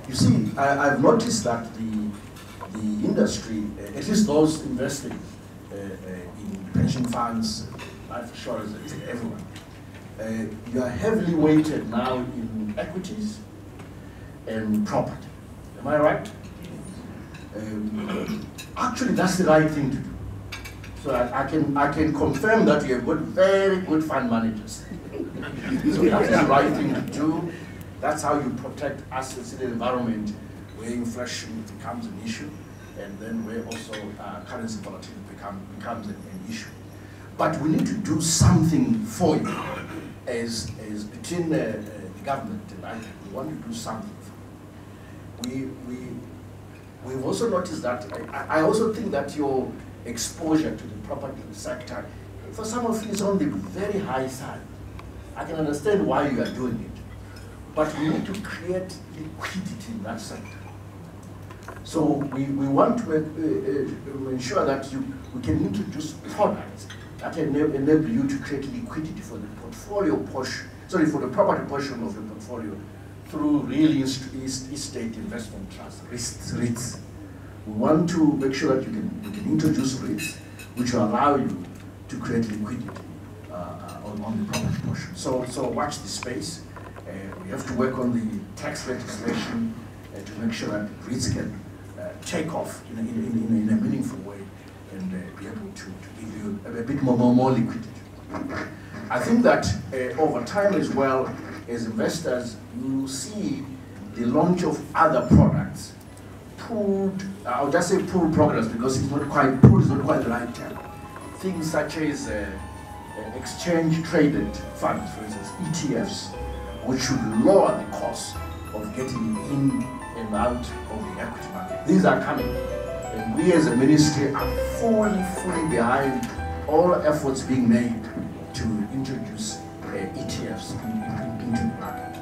You see, I've noticed that the industry, at least those investing in pension funds, life insurance, everyone, you are heavily weighted now in equities and property. Am I right? Actually, that's the right thing to do. So I can confirm that you have got very good fund managers. So that's the right thing to do. That's how you protect assets in an environment where inflation becomes an issue, and then where also currency volatility becomes an issue. But we need to do something for you, as between the government and I. We want to do something for you. We've also noticed that, I also think that your exposure to the property sector, for some of you, is on the very high side. I can understand why you are doing it, but we need to create liquidity in that sector. So we want to ensure that we can introduce products that enable you to create liquidity for the portfolio portion, for the property portion of your portfolio, through real estate investment trusts, REITs. We want to make sure that you can introduce REITs, which will allow you to create liquidity on the property portion. So watch this space. We have to work on the tax legislation to make sure that REITs can take off in a meaningful way and be able to give you a bit more liquidity. I think that over time as well, as investors, you will see the launch of other products, pooled, I'll just say pooled programs because it's not quite, pooled is not quite the right term. Things such as exchange-traded funds, for instance, ETFs, which should lower the cost of getting in and out of the equity market. These are coming, and we as a ministry are fully behind all efforts being made to introduce ETFs into the market.